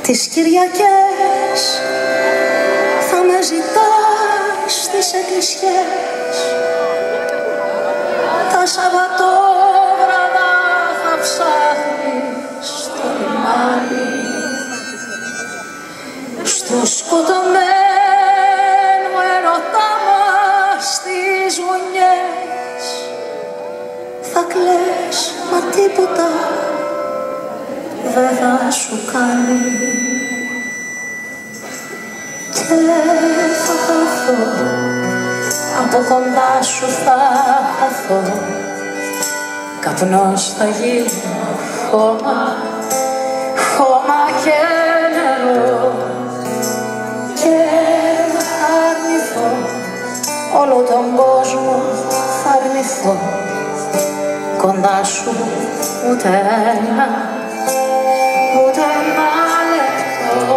Τις Κυριακές θα με ζητάς στις εκκλησιές, τα Σαββατόβραδα θα ψάχνεις στο λιμάνι, στο σκοτωμένο ερωτά μας στις γωνιές θα κλαις, μα τίποτα δεν θα σου κάνει. Και θα χαθώ, από κοντά σου θα χαθώ, καπνός θα γίνει χώμα, χώμα και νερό, και θα αρνηθώ, όλο τον κόσμο θα αρνηθώ, κοντά σου ούτε ένα, ούτε ένα λεπτό.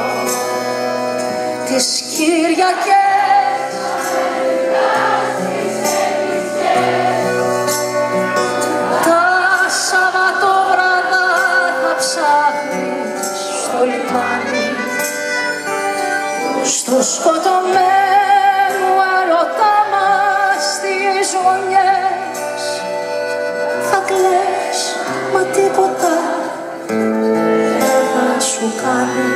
Τις Κυριακές τα Σαββατόβραδα θα ψάχνεις στο λιμάνι, στο σκοτωμένο έρωτά μας στις γωνιές θα κλαις, μα τίποτα δεν θα σου κάνει.